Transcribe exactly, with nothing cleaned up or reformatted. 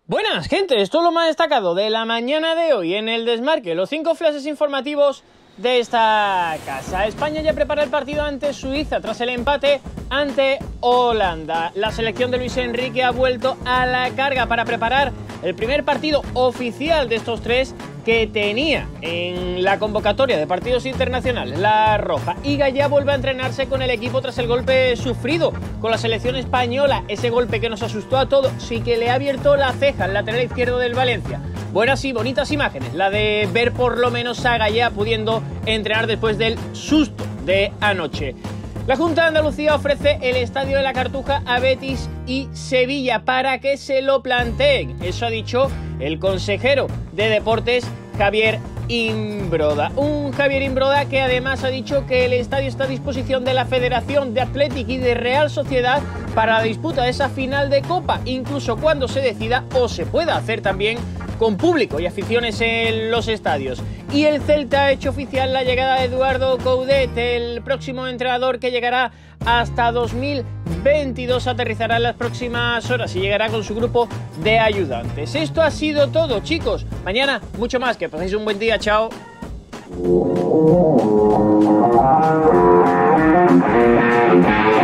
Buenas, gente, esto es lo más destacado de la mañana de hoy en el Desmarque, los cinco flashes informativos de esta casa. España ya prepara el partido ante Suiza tras el empate ante Holanda. La selección de Luis Enrique ha vuelto a la carga para preparar el primer partido oficial de estos tres que tenía en la convocatoria de partidos internacionales, la roja. Iga ya vuelve a entrenarse con el equipo tras el golpe sufrido con la selección española. Ese golpe que nos asustó a todos, sí que le ha abierto la ceja al lateral izquierdo del Valencia. Buenas y bonitas imágenes, la de ver por lo menos a Gallá pudiendo entrenar después del susto de anoche. La Junta de Andalucía ofrece el Estadio de la Cartuja a Betis y Sevilla para que se lo planteen. Eso ha dicho el consejero de Deportes, Javier Imbroda. Un Javier Imbroda que además ha dicho que el estadio está a disposición de la Federación de Athletic y de Real Sociedad para la disputa de esa final de Copa, incluso cuando se decida o se pueda hacer también con público y aficiones en los estadios. Y el Celta ha hecho oficial la llegada de Eduardo Coudet, el próximo entrenador que llegará hasta dos mil veintidós, aterrizará en las próximas horas y llegará con su grupo de ayudantes. Esto ha sido todo, chicos. Mañana mucho más, que paséis un buen día, chao. Oh,